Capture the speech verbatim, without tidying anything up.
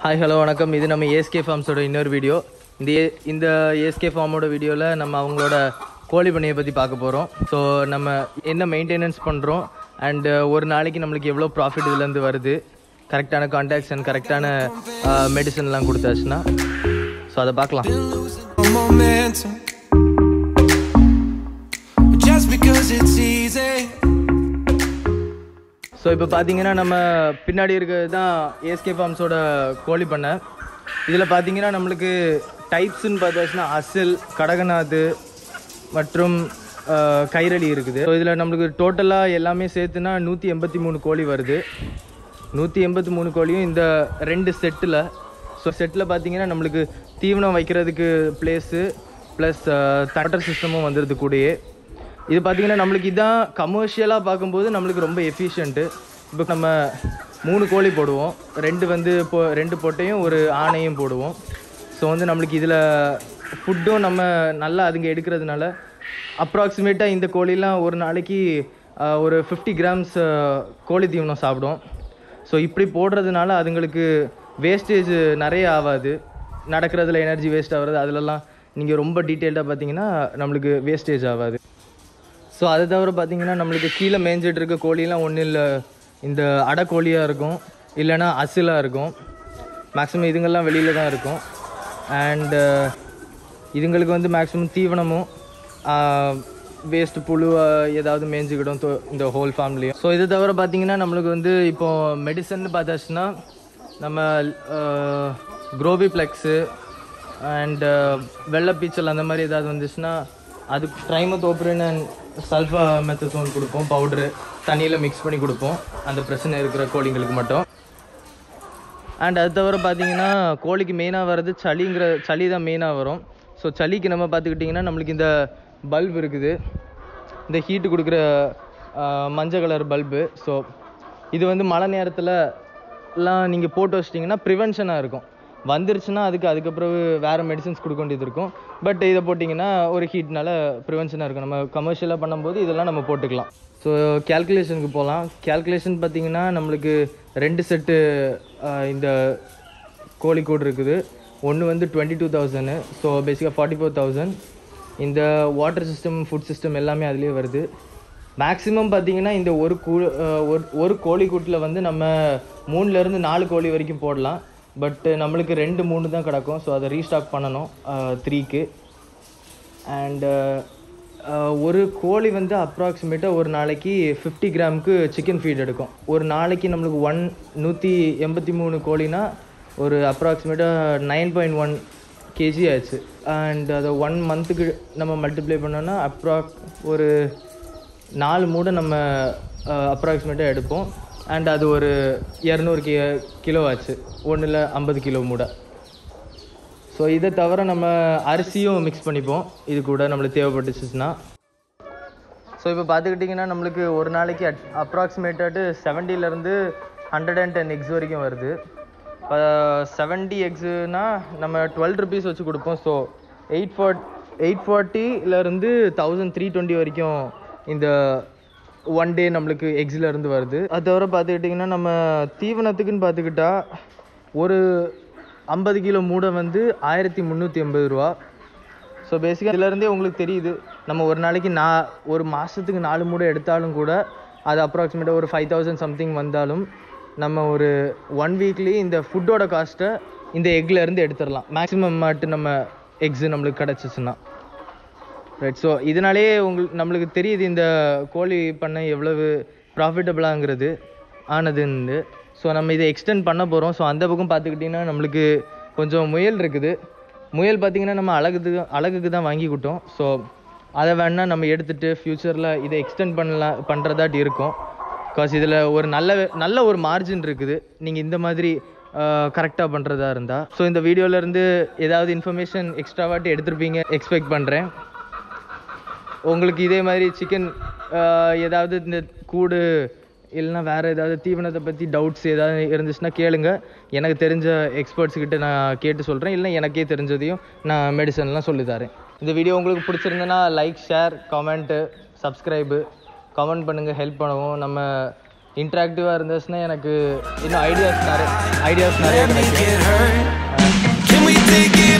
Hi hello வணக்கம். இது நம்ம ஏஎஸ்கே ஃபார்ம்ஸோட இன்னொரு வீடியோ. இந்த இந்த ஏஎஸ்கே ஃபார்மோட வீடியோவில் நம்ம அவங்களோட கோழி பண்ணையை பற்றி பார்க்க போகிறோம். ஸோ நம்ம என்ன மெயின்டெனன்ஸ் பண்ணுறோம் அண்டு ஒரு நாளைக்கு நம்மளுக்கு எவ்வளோ ப்ராஃபிட் இதுலேருந்து வருது, கரெக்டான கான்டாக்ட்ஸ் அண்ட் கரெக்டான மெடிசன்லாம் கொடுத்தாச்சுன்னா ஸோ அதை பார்க்கலாம். ஸோ இப்போ பார்த்தீங்கன்னா நம்ம பின்னாடி இருக்கிறது தான் ஏஎஸ்கே ஃபார்ம்ஸோட கோழி பண்ணை. இதில் பார்த்தீங்கன்னா நம்மளுக்கு டைப்ஸ்ன்னு பார்த்தாச்சுன்னா அசில், கடகநாத் மற்றும் கைரளி இருக்குது. ஸோ இதில் நம்மளுக்கு டோட்டலாக எல்லாமே சேர்த்துனா நூற்றி எண்பத்தி மூணு கோழி வருது. நூற்றி எண்பத்தி மூணு கோழியும் இந்த ரெண்டு செட்டில். ஸோ செட்டில் பார்த்தீங்கன்னா நம்மளுக்கு தீவனம் வைக்கிறதுக்கு பிளேஸு ப்ளஸ் தட்டர் சிஸ்டமும் வந்துடுது கூடயே. இது பார்த்திங்கன்னா நம்மளுக்கு இதான் கமர்ஷியலாக பார்க்கும்போது நம்மளுக்கு ரொம்ப எஃபிஷியண்ட்டு. இப்போ நம்ம மூணு கோழி போடுவோம், ரெண்டு வந்து இப்போ ரெண்டு பொட்டையும் ஒரு ஆணையும் போடுவோம். ஸோ வந்து நம்மளுக்கு இதில் ஃபுட்டும் நம்ம நல்லா அதுங்க எடுக்கிறதுனால அப்ராக்சிமேட்டாக இந்த கோழிலாம் ஒரு நாளைக்கு ஒரு ஃபிஃப்டி கிராம்ஸ் கோழி தீவனம் சாப்பிடும். ஸோ இப்படி போடுறதுனால அதுங்களுக்கு வேஸ்டேஜ் நிறைய ஆகாது. நடக்கிறதுல எனர்ஜி வேஸ்ட் ஆகிறது அதிலலாம் நீங்கள் ரொம்ப டீட்டெயில்டாக பார்த்தீங்கன்னா நம்மளுக்கு வேஸ்டேஜ் ஆகாது. ஸோ அதை தவிர பார்த்திங்கன்னா நம்மளுக்கு கீழே மேய்ஞ்சிட்டு இருக்க கோழிலாம் ஒன்றும் இல்லை, இந்த அடை கோழியாக இருக்கும், இல்லைனா அசிலாக இருக்கும். மேக்ஸிமம் இதுங்கெல்லாம் வெளியில் தான் இருக்கும். அண்டு இதுங்களுக்கு வந்து மேக்ஸிமம் தீவனமும் வேஸ்ட் புழு ஏதாவது மேய்ஞ்சிக்கிடும் இந்த ஹோல் ஃபேமிலியும். ஸோ இதை தவிர பார்த்திங்கன்னா நம்மளுக்கு வந்து இப்போது மெடிசன் பார்த்தாச்சுன்னா நம்ம குரோபிப்ளெக்ஸு அண்டு வெள்ளைப்பீச்சல் அந்த மாதிரி ஏதாவது வந்துச்சுன்னா அதுக்கு ட்ரைமோதோப்ரின் அண்ட் சல்ஃபா மெத்தசோன் கொடுப்போம். பவுட்ரு தண்ணியில் மிக்ஸ் பண்ணி கொடுப்போம் அந்த பிரச்சனை இருக்கிற கோழிங்களுக்கு மட்டும். அண்ட் அது தவிர பார்த்திங்கன்னா கோழிக்கு மெயினாக வர்றது சளிங்கிற சளி தான் மெயினாக வரும். ஸோ சளிக்கு நம்ம பார்த்துக்கிட்டிங்கன்னா நம்மளுக்கு இந்த பல்ப் இருக்குது, இந்த ஹீட்டு கொடுக்குற மஞ்சள் கலர் பல்பு. ஸோ இது வந்து மழை நேரத்திலலாம் நீங்கள் போட்டு வச்சிட்டிங்கன்னா ப்ரிவென்ஷனாக இருக்கும். வந்துருச்சுன்னா அதுக்கு அதுக்கப்புறம் வேறு மெடிசன்ஸ் கொடுக்க வேண்டியது இருக்கும். பட் இதை போட்டிங்கன்னா ஒரு ஹீட்னால ப்ரிவென்ஷனாக இருக்கும். நம்ம கமர்ஷியலாக பண்ணும்போது இதெல்லாம் நம்ம போட்டுக்கலாம். ஸோ கேல்குலேஷனுக்கு போகலாம். கேல்குலேஷன் பார்த்திங்கன்னா நம்மளுக்கு ரெண்டு செட்டு இந்த கோழிக்கூடு இருக்குது. ஒன்று வந்து டுவெண்ட்டி டூ தௌசண்ட் ஸோ பேசிக்காக ஃபார்ட்டி ஃபோர் தௌசண்ட். இந்த வாட்டர் சிஸ்டம், ஃபுட் சிஸ்டம் எல்லாமே அதுலேயே வருது. மேக்ஸிமம் பார்த்திங்கன்னா இந்த ஒரு கூ ஒரு கோழிக்கூட்டில் வந்து நம்ம மூணுலேருந்து நாலு கோழி வரைக்கும் போடலாம். பட்டு நம்மளுக்கு ரெண்டு மூணு தான் கிடக்கும். ஸோ அதை ரீஸ்டாக் பண்ணணும் த்ரீக்கு. அண்டு ஒரு கோழி வந்து அப்ராக்சிமேட்டாக ஒரு நாளைக்கு ஃபிஃப்டி கிராமுக்கு சிக்கன் ஃபீட் எடுக்கும். ஒரு நாளைக்கு நம்மளுக்கு ஒன் நூற்றி எண்பத்தி மூணு கோழினா ஒரு அப்ராக்சிமேட்டாக நைன் பாயிண்ட் ஒன் கேஜி ஆச்சு. அண்ட் அதை ஒன் மந்த்துக்கு நம்ம மல்டிப்ளை பண்ணோன்னா அப்ராக் ஒரு நாலு மூடை நம்ம அப்ராக்சிமேட்டாக எடுப்போம். அண்ட் அது ஒரு இரநூறு கி கிலோ ஆச்சு, ஒன்றில் ஐம்பது கிலோ மூடை. ஸோ இதை தவிர நம்ம அரிசியும் மிக்ஸ் பண்ணிப்போம் இது கூட நம்மளுக்கு தேவைப்பட்டுச்சுன்னா. ஸோ இப்போ பார்த்துக்கிட்டிங்கன்னா நம்மளுக்கு ஒரு நாளைக்கு அட் அப்ராக்சிமேட்டாட்டு செவன்ட்டிலேருந்து ஹண்ட்ரட் அண்ட் டென் எக்ஸ் வரைக்கும் வருது. இப்போ செவன்ட்டி எக்ஸுனால் நம்ம டுவெல் ருபீஸ் வச்சு கொடுப்போம். ஸோ எயிட் ஃபார்ட் எயிட் ஃபார்ட்டிலேருந்து தௌசண்ட் த்ரீ டுவெண்ட்டி வரைக்கும் இந்த ஒன் டே நம்மளுக்கு எக்ஸில் இருந்து வருது. அது தவிர பார்த்துக்கிட்டிங்கன்னா நம்ம தீவனத்துக்குன்னு பார்த்துக்கிட்டா ஒரு ஐம்பது கிலோ மூடை வந்து ஆயிரத்தி முந்நூற்றி எண்பது ரூபா. ஸோ பேசிக்காக இதிலேருந்தே உங்களுக்கு தெரியுது நம்ம ஒரு நாளைக்கு நான் ஒரு மாதத்துக்கு நாலு மூடை எடுத்தாலும் கூட அது அப்ராக்சிமேட்டாக ஒரு ஃபைவ் தௌசண்ட் சம்திங் வந்தாலும் நம்ம ஒரு ஒன் வீக்லி இந்த ஃபுட்டோட காஸ்ட்டை இந்த எக்லேருந்து எடுத்துடலாம். மேக்ஸிமம் மாட்டு நம்ம எக்ஸு நம்மளுக்கு கிடச்சிச்சுன்னா ரைட். ஸோ இதனாலே உங்களுக்கு நம்மளுக்கு தெரியுது இந்த கோழி பண்ணை எவ்வளவு ப்ராஃபிட்டபிளாங்கிறது ஆனதுன்னு. ஸோ நம்ம இதை எக்ஸ்டெண்ட் பண்ண போகிறோம். ஸோ அந்த பக்கம் பார்த்துக்கிட்டிங்கன்னா நம்மளுக்கு கொஞ்சம் முயல் இருக்குது. முயல் பார்த்திங்கன்னா நம்ம அழகுக்கு அழகுக்கு தான் வாங்கிக்கிட்டோம். ஸோ அதை வேணால் நம்ம எடுத்துகிட்டு ஃப்யூச்சரில் இதை எக்ஸ்டெண்ட் பண்ணலாம் பண்ணுறதாட்டி இருக்கும். பிகாஸ் இதில் ஒரு நல்ல நல்ல ஒரு மார்ஜின் இருக்குது நீங்கள் இந்த மாதிரி கரெக்டாக பண்ணுறதா இருந்தால். ஸோ இந்த வீடியோவிலேருந்து ஏதாவது இன்ஃபர்மேஷன் எக்ஸ்ட்ராவாட்டி எடுத்துருப்பீங்க எக்ஸ்பெக்ட் பண்ணுறேன். உங்களுக்கு இதே மாதிரி சிக்கன் ஏதாவது இந்த கூடு இல்லைனா வேறு ஏதாவது தீவனத்தை பற்றி டவுட்ஸ் ஏதாவது இருந்துச்சுன்னா கேளுங்க. எனக்கு தெரிஞ்ச எக்ஸ்பர்ட்ஸ்கிட்ட நான் கேட்டு சொல்கிறேன், இல்லை எனக்கே தெரிஞ்சதையும் நான் மெடிசன்லாம் சொல்லி தரேன். இந்த வீடியோ உங்களுக்கு பிடிச்சிருந்தேன்னா like, share, comment, subscribe, comment பண்ணுங்கள், ஹெல்ப் பண்ணுவோம். நம்ம இன்ட்ராக்டிவாக இருந்துச்சுன்னா எனக்கு இன்னும் ஐடியாஸ் நிறைய ஐடியாஸ் நிறைய கிடைக்கும்.